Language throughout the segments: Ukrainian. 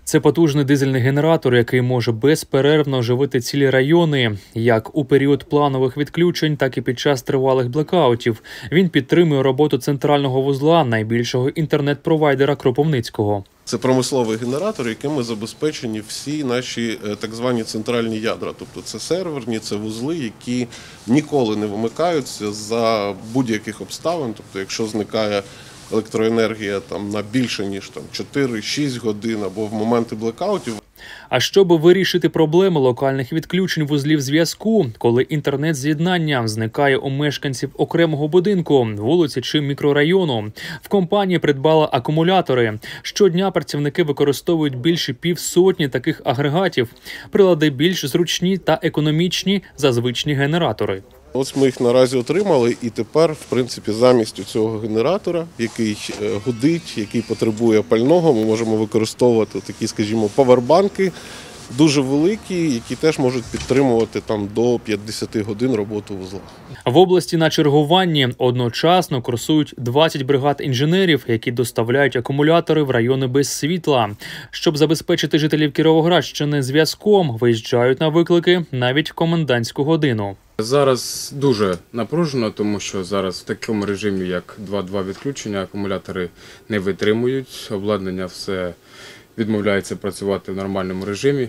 Це потужний дизельний генератор, який може безперервно живити цілі райони, як у період планових відключень, так і під час тривалих блекаутів. Він підтримує роботу центрального вузла найбільшого інтернет-провайдера Кропивницького. Це промисловий генератор, яким забезпечені всі наші так звані центральні ядра. Тобто це серверні, це вузли, які ніколи не вимикаються за будь-яких обставин. Тобто якщо зникає електроенергія на більше ніж 4-6 годин або в моменти блекаутів. А щоб вирішити проблеми локальних відключень вузлів зв'язку, коли інтернет-з'єднання зникає у мешканців окремого будинку, вулиці чи мікрорайону, в компанії придбала акумулятори. Щодня працівники використовують більше півсотні таких агрегатів. Прилади більш зручні та економічні за звичні генератори. Ось ми їх наразі отримали, і тепер, в принципі, замість цього генератора, який гудить, який потребує пального, ми можемо використовувати такі, скажімо, павербанки, дуже великі, які теж можуть підтримувати до 50 годин роботу вузла. В області на чергуванні одночасно курсують 20 бригад інженерів, які доставляють акумулятори в райони без світла. Щоб забезпечити жителів Кіровоградщини зв'язком, виїжджають на виклики навіть в комендантську годину. Зараз дуже напружено, тому що зараз в такому режимі, як 2-2 відключення, акумулятори не витримують, обладнання все відмовляється працювати в нормальному режимі.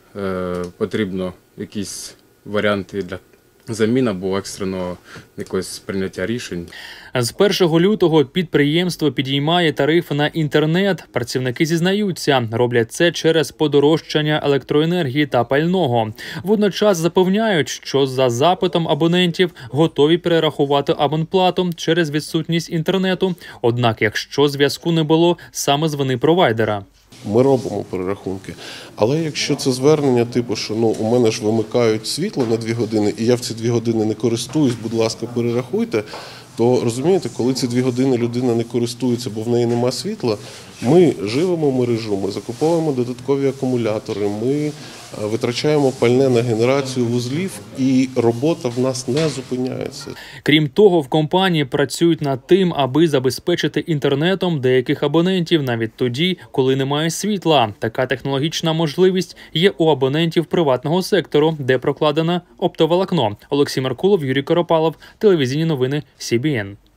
Потрібно якісь варіанти для замін або екстреного якогось прийняття рішень. З 1 лютого підприємство підіймає тарифи на інтернет. Працівники зізнаються, роблять це через подорожчання електроенергії та пального. Водночас запевняють, що за запитом абонентів готові перерахувати абонплату через відсутність інтернету. Однак, якщо зв'язку не було саме з вини провайдера. Ми робимо перерахунки. Але якщо це звернення типу, що у мене ж вимикають світло на 2 години, і я в ці 2 години не користуюсь, будь ласка, перерахуйте, то, розумієте, коли ці 2 години людина не користується, бо в неї нема світла, ми живемо мережу, ми закуповуємо додаткові акумулятори, ми витрачаємо пальне на генерацію вузлів, і робота в нас не зупиняється. Крім того, в компанії працюють над тим, аби забезпечити інтернетом деяких абонентів навіть тоді, коли немає світла. Така технологічна можливість є у абонентів приватного сектору, де прокладено оптоволокно. Олексій Меркулов, Юрій Коропалов, телевізійні новини СІБІН.